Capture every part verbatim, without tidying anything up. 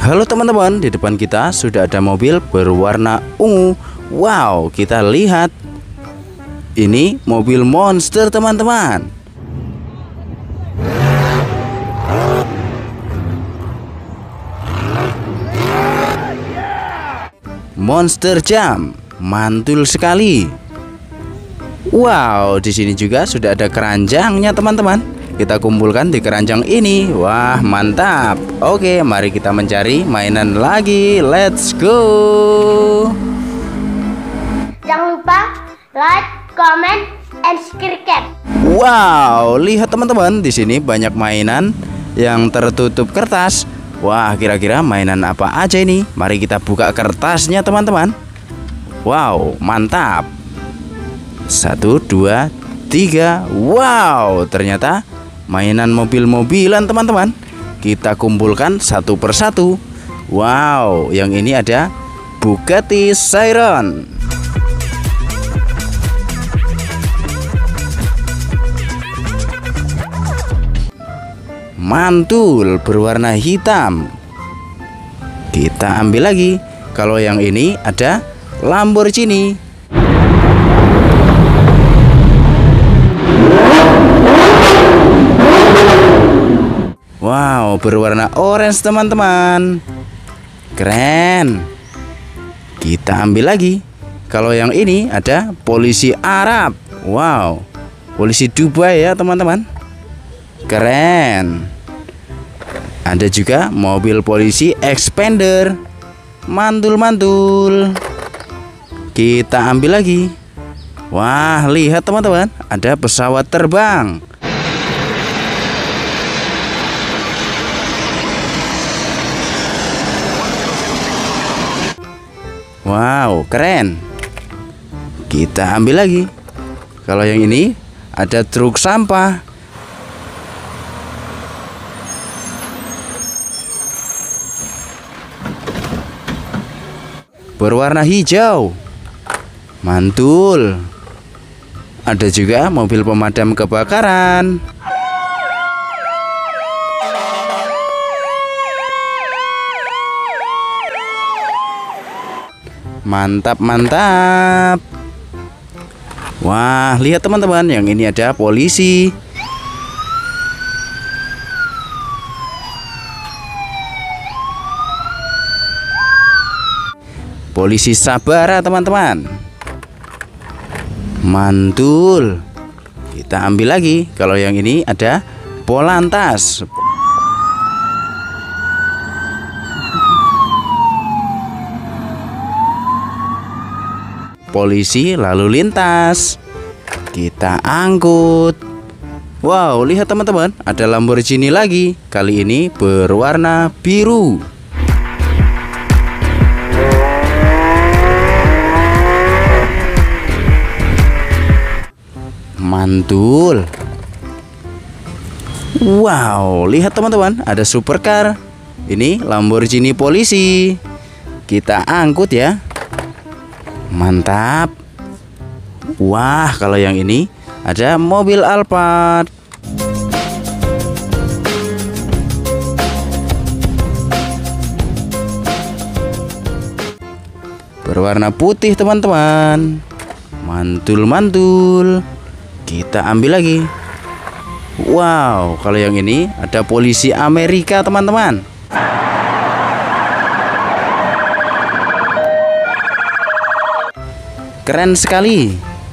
Halo teman-teman, di depan kita sudah ada mobil berwarna ungu. Wow, kita lihat. Ini mobil monster teman-teman. Monster Jam, mantul sekali. Wow, di sini juga sudah ada keranjangnya teman-teman. Kita kumpulkan di keranjang ini. Wah, mantap. Oke, mari kita mencari mainan lagi. Let's go. Jangan lupa like, comment, and subscribe. Wow, lihat teman-teman, di sini banyak mainan yang tertutup kertas. Wah, kira-kira mainan apa aja ini? Mari kita buka kertasnya teman-teman. Wow, mantap. Satu, dua, tiga. Wow, ternyata mainan mobil-mobilan teman-teman. Kita kumpulkan satu persatu. Wow, yang ini ada Bugatti Chiron. Mantul berwarna hitam. Kita ambil lagi. Kalau yang ini ada Lamborghini. Wow, berwarna orange teman-teman. Keren. Kita ambil lagi. Kalau yang ini ada polisi Arab. Wow, polisi Dubai ya teman-teman. Keren. Ada juga mobil polisi Expander. Mantul-mantul. Kita ambil lagi. Wah, lihat teman-teman, ada pesawat terbang. Wow, keren. Kita ambil lagi. Kalau yang ini ada truk sampah. Berwarna hijau. Mantul. Ada juga mobil pemadam kebakaran. Mantap, mantap. Wah, lihat teman-teman, yang ini ada polisi. Polisi Sabara teman-teman. Mantul. Kita ambil lagi. Kalau yang ini ada Polantas. Polisi lalu lintas. Kita angkut. Wow, lihat teman-teman, ada Lamborghini lagi. Kali ini berwarna biru. Mantul. Wow, lihat teman-teman, ada supercar. Ini Lamborghini polisi. Kita angkut ya. Mantap. Wah, kalau yang ini ada mobil Alphard. Berwarna putih teman-teman. Mantul-mantul. Kita ambil lagi. Wow, kalau yang ini ada polisi Amerika teman-teman. Keren sekali.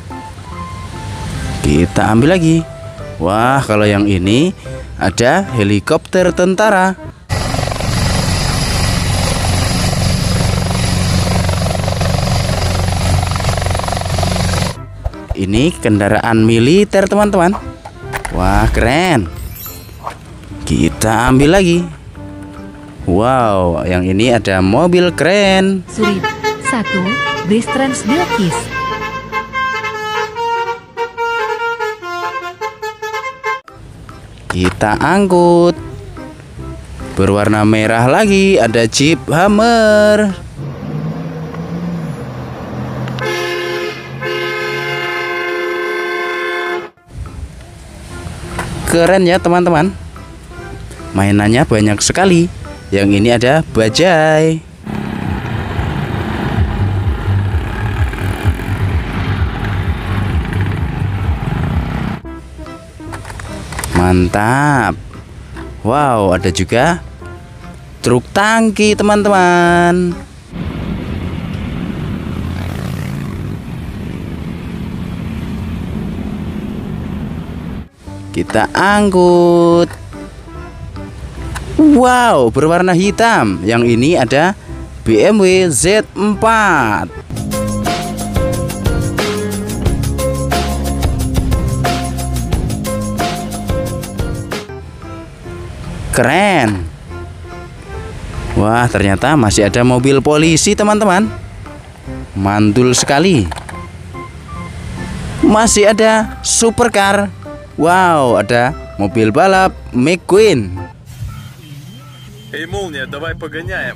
Kita ambil lagi. Wah, kalau yang ini ada helikopter tentara. Ini kendaraan militer teman-teman. Wah, keren. Kita ambil lagi. Wow, yang ini ada mobil keren. Surip satu, Base Trans Bilkis. Kita angkut. Berwarna merah lagi, ada Jeep Hummer. Keren ya teman-teman. Mainannya banyak sekali. Yang ini ada bajai. Mantap. Wow, ada juga truk tangki teman-teman. Kita angkut. Wow, berwarna hitam. Yang ini ada B M W Z empat. Keren. Wah, ternyata masih ada mobil polisi teman-teman. Mantul sekali. Masih ada supercar. Wow, ada mobil balap McQueen. Эй, Молния, давай погоняем.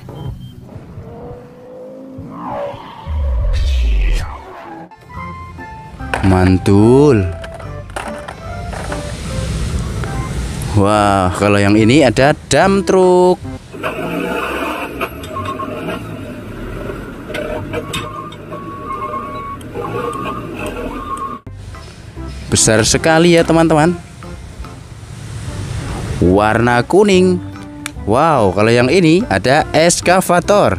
Mantul. Wah, kalau yang ini ada dump truck. Besar sekali ya teman-teman. Warna kuning. Wow, kalau yang ini ada eskavator.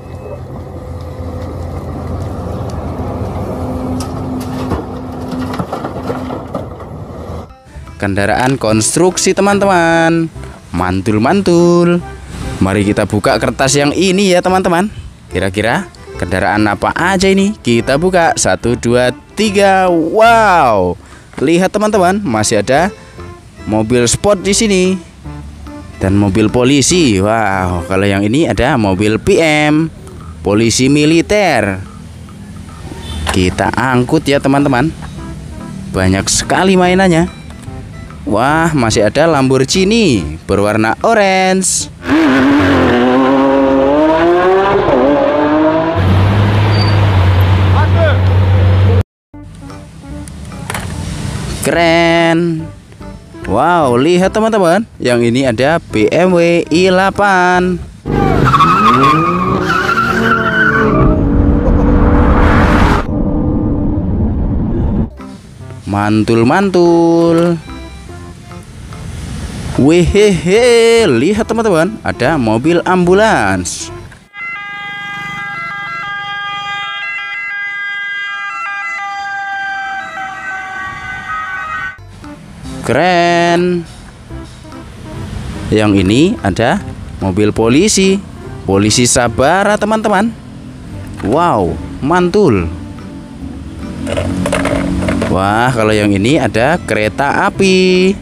Kendaraan konstruksi teman-teman. Mantul-mantul. Mari kita buka kertas yang ini ya teman-teman. Kira-kira kendaraan apa aja ini? Kita buka. Satu, dua, tiga. Wow. Lihat teman-teman, masih ada mobil sport di sini. Dan mobil polisi. Wow, kalau yang ini ada mobil P M, polisi militer. Kita angkut ya teman-teman. Banyak sekali mainannya. Wah, masih ada Lamborghini berwarna orange. Keren. Wow, lihat teman-teman. Yang ini ada B M W i delapan. Mantul-mantul. Wehehe, lihat teman-teman, ada mobil ambulans. Keren. Yang ini ada mobil polisi, polisi Sabara teman-teman. Wow, mantul. Wah, kalau yang ini ada kereta api.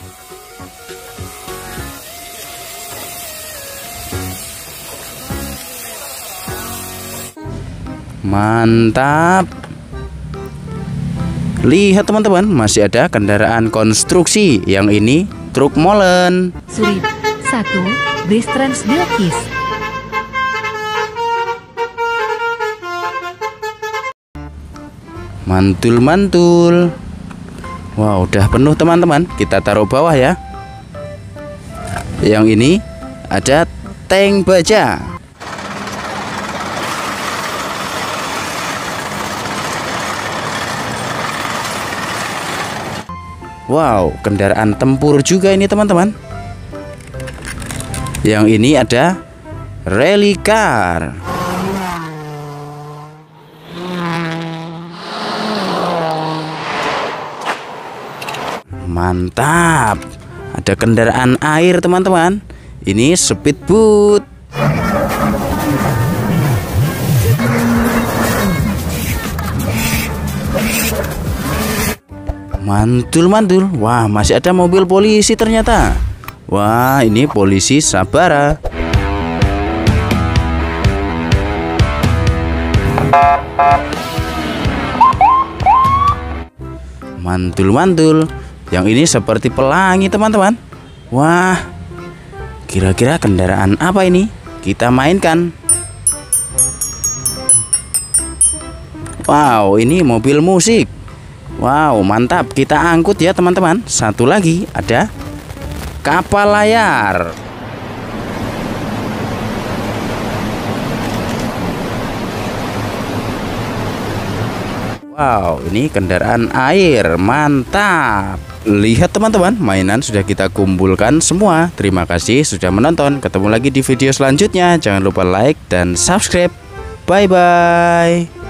Mantap. Lihat teman-teman, masih ada kendaraan konstruksi. Yang ini truk molen. Sulit. Satu. Bus Trans Bilkis. Mantul-mantul. Wow, udah penuh teman-teman. Kita taruh bawah ya. Yang ini ada tank baja. Wow, kendaraan tempur juga ini teman-teman. Yang ini ada rally car. Mantap. Ada kendaraan air teman-teman. Ini speedboat. Mantul-mantul. Wah, masih ada mobil polisi ternyata. Wah, ini polisi Sabara. Mantul-mantul. Yang ini seperti pelangi teman-teman. Wah, kira-kira kendaraan apa ini? Kita mainkan. Wow, ini mobil musik. Wow, mantap. Kita angkut ya teman-teman. Satu lagi ada kapal layar. Wow, ini kendaraan air, mantap. Lihat teman-teman, mainan sudah kita kumpulkan semua. Terima kasih sudah menonton. Ketemu lagi di video selanjutnya. Jangan lupa like dan subscribe. Bye-bye.